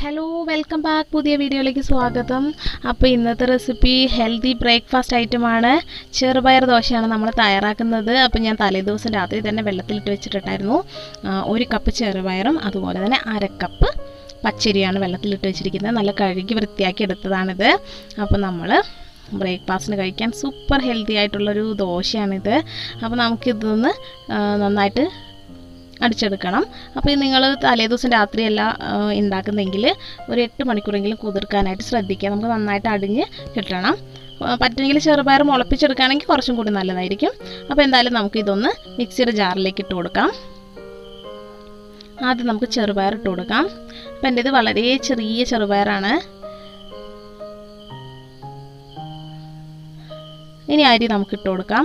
Hello welcome back. പുതിയ വീഡിയോയിലേക്ക് സ്വാഗതം. അപ്പോൾ ഇന്നത്തെ റെസിപ്പി ഹെൽത്തി ബ്രേക്ക്ഫാസ്റ്റ് ഐറ്റമാണ്. ചെറുപയർ ദോശയാണ് നമ്മൾ തയ്യാറാക്കുന്നത്. അപ്പോൾ ഞാൻ തലേദിവസം രാത്രി തന്നെ വെള്ളത്തിലിട്ട് വെച്ചിട്ടുണ്ടായിരുന്നു. 1 കപ്പ് ചെറുപയറും അതുപോലെ തന്നെ 1/2 കപ്പ് പച്ചരിയാണ് വെള്ളത്തിലിട്ട് വെച്ചിരിക്കുന്നത്. നല്ല കഴുകി വൃത്തിയാക്കി എടുത്തതാണിത്. അപ്പോൾ നമ്മൾ ബ്രേക്ക്ഫാസ്റ്റിന് കഴിക്കാൻ സൂപ്പർ ഹെൽത്തി ആയിട്ടുള്ളൊരു ദോശയാണിത്. അപ്പോൾ നമുക്കിതൊന്ന് നന്നായിട്ട് അടിച്ചെടുക്കണം. അപ്പോൾ നിങ്ങൾ തലേദിവസം രാത്രിയല്ല ഉണ്ടാക്കുന്നെങ്കിൽ ഒരു 8 മണിക്കൂറെങ്കിലും കുതിർക്കാനായിട്ട് ശ്രദ്ധിക്കുക. നമുക്ക് നന്നായിട്ട് അടിഞ്ഞ് കിട്ടണം. പറ്റുമെങ്കിൽ ചെറുപയർ മുളപ്പിച്ചെടുക്കുകയാണെങ്കിൽ കുറച്ചും കൂടി നല്ലതായിരിക്കും. അപ്പോൾ എന്തായാലും നമുക്ക് ഇതൊന്ന് മിക്സിയുടെ ജാറിലേക്ക് ഇട്ട് കൊടുക്കാം. ആദ്യം നമുക്ക് ചെറുപയർ ഇട്ട് കൊടുക്കാം. അപ്പോൾ എൻ്റെ ഇത് വളരെ ചെറിയ ചെറുപയറാണ്. ഇനി അരി നമുക്ക് ഇട്ട് കൊടുക്കാം.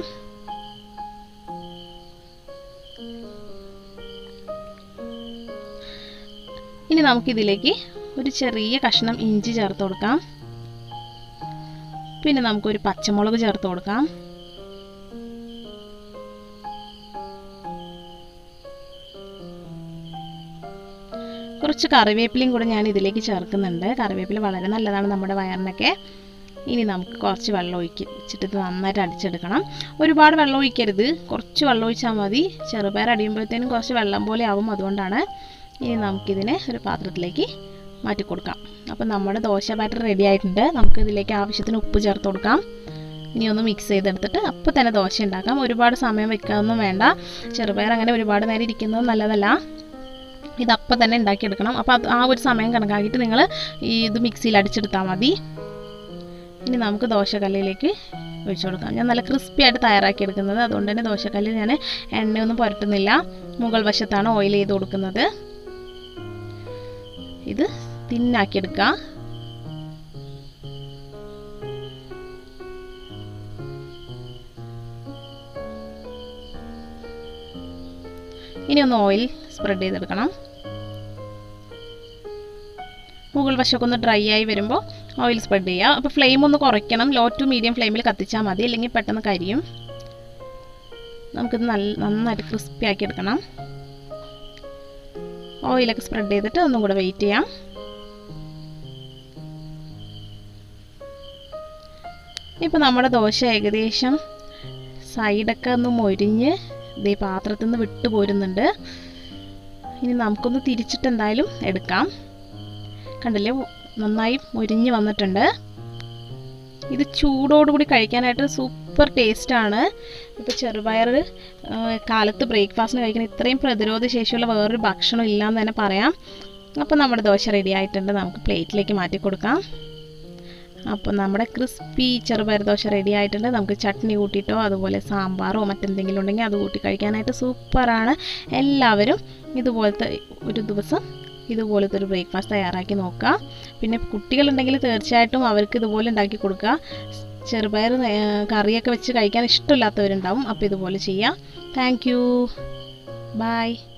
ഇനി നമുക്കിതിലേക്ക് ഒരു ചെറിയ കഷ്ണം ഇഞ്ചി ചേർത്ത് കൊടുക്കാം. പിന്നെ നമുക്കൊരു പച്ചമുളക് ചേർത്ത് കൊടുക്കാം. കുറച്ച് കറിവേപ്പിലയും കൂടെ ഞാൻ ഇതിലേക്ക് ചേർക്കുന്നുണ്ട്. കറിവേപ്പില വളരെ നല്ലതാണ് നമ്മുടെ വയറിനൊക്കെ. ഇനി നമുക്ക് കുറച്ച് വെള്ളം ഒഴിച്ചിട്ട് ഇത് നന്നായിട്ട് അടിച്ചെടുക്കണം. ഒരുപാട് വെള്ളം ഒഴിക്കരുത്, കുറച്ച് വെള്ളം ഒഴിച്ചാൽ മതി. ചെറുപയർ അടിയുമ്പോഴത്തേനും കുറച്ച് വെള്ളം പോലെ ആവും, അതുകൊണ്ടാണ്. ഇനി നമുക്കിതിനെ ഒരു പാത്രത്തിലേക്ക് മാറ്റി കൊടുക്കാം. അപ്പോൾ നമ്മുടെ ദോശ ബാറ്റർ റെഡി ആയിട്ടുണ്ട്. നമുക്കിതിലേക്ക് ആവശ്യത്തിന് ഉപ്പ് ചേർത്ത് കൊടുക്കാം. ഇനി ഒന്ന് മിക്സ് ചെയ്തെടുത്തിട്ട് അപ്പോൾ തന്നെ ദോശ ഉണ്ടാക്കാം. ഒരുപാട് സമയം വെക്കാനൊന്നും വേണ്ട. ചെറുപയർ അങ്ങനെ ഒരുപാട് നേരം ഇരിക്കുന്നത് നല്ലതല്ല. ഇതപ്പം തന്നെ ഉണ്ടാക്കിയെടുക്കണം. അപ്പോൾ ആ ഒരു സമയം കണക്കാക്കിയിട്ട് നിങ്ങൾ ഇത് മിക്സിയിൽ അടിച്ചെടുത്താൽ മതി. ഇനി നമുക്ക് ദോശക്കല്ലിലേക്ക് ഒഴിച്ചു കൊടുക്കാം. ഞാൻ നല്ല ക്രിസ്പി ആയിട്ട് തയ്യാറാക്കിയെടുക്കുന്നത്, അതുകൊണ്ട് തന്നെ ദോശക്കല്ലിൽ ഞാൻ എണ്ണയൊന്നും പുരട്ടുന്നില്ല. മുകൾ വശത്താണ് ഓയിൽ ചെയ്ത് കൊടുക്കുന്നത്. ഇത് തിന്നാക്കിയെടുക്കുക. ഇനി ഒന്ന് ഓയിൽ സ്പ്രെഡ് ചെയ്തെടുക്കണം. മുകൾ വശമൊക്കെ ഒന്ന് ഡ്രൈ ആയി വരുമ്പോൾ ഓയിൽ സ്പ്രെഡ് ചെയ്യുക. അപ്പോൾ ഫ്ലെയിം ഒന്ന് കുറയ്ക്കണം. ലോ ടു മീഡിയം ഫ്ലെയിമിൽ കത്തിച്ചാൽ മതി, അല്ലെങ്കിൽ പെട്ടെന്ന് കരിയും. നമുക്കിത് നന്നായിട്ട് ക്രിസ്പി ആക്കി എടുക്കണം. ഓയിലൊക്കെ സ്പ്രെഡ് ചെയ്തിട്ട് ഒന്നും കൂടെ വെയിറ്റ് ചെയ്യാം. ഇപ്പോൾ നമ്മുടെ ദോശ ഏകദേശം സൈഡൊക്കെ ഒന്ന് മൊരിഞ്ഞ് ഇതേ പാത്രത്തിൽ നിന്ന് വിട്ടു പോരുന്നുണ്ട്. ഇനി നമുക്കൊന്ന് തിരിച്ചിട്ട് എന്തായാലും എടുക്കാം. കണ്ടില്ലേ, നന്നായി മൊരിഞ്ഞ് വന്നിട്ടുണ്ട്. ഇത് ചൂടോടുകൂടി കഴിക്കാനായിട്ട് സൂപ്പർ ടേസ്റ്റാണ്. ഇപ്പോൾ ചെറുപയർ കാലത്ത് ബ്രേക്ക്ഫാസ്റ്റിന് കഴിക്കുന്ന ഇത്രയും പ്രതിരോധ ശേഷിയുള്ള വേറൊരു ഭക്ഷണം ഇല്ലയെന്ന് തന്നെ പറയാം. അപ്പോൾ നമ്മുടെ ദോശ റെഡി ആയിട്ടുണ്ട്. നമുക്ക് പ്ലേറ്റിലേക്ക് മാറ്റി കൊടുക്കാം. അപ്പോൾ നമ്മുടെ ക്രിസ്പി ചെറുപയർ ദോശ റെഡി ആയിട്ടുണ്ട്. നമുക്ക് ചട്നി കൂട്ടിയിട്ടോ അതുപോലെ സാമ്പാറോ മറ്റെന്തെങ്കിലും ഉണ്ടെങ്കിൽ അത് കൂട്ടി കഴിക്കാനായിട്ട് സൂപ്പറാണ്. എല്ലാവരും ഇതുപോലത്തെ ഒരു ദിവസം ഇതുപോലത്തെ ഒരു ബ്രേക്ക്ഫാസ്റ്റ് തയ്യാറാക്കി നോക്കുക. പിന്നെ കുട്ടികളുണ്ടെങ്കിൽ തീർച്ചയായിട്ടും അവർക്ക് ഇതുപോലെ ഉണ്ടാക്കി കൊടുക്കുക. ചെറുപയർ കറിയൊക്കെ വെച്ച് കഴിക്കാൻ ഇഷ്ടമില്ലാത്തവരുണ്ടാവും. അപ്പോൾ ഇതുപോലെ ചെയ്യാം. Thank you. ബൈ.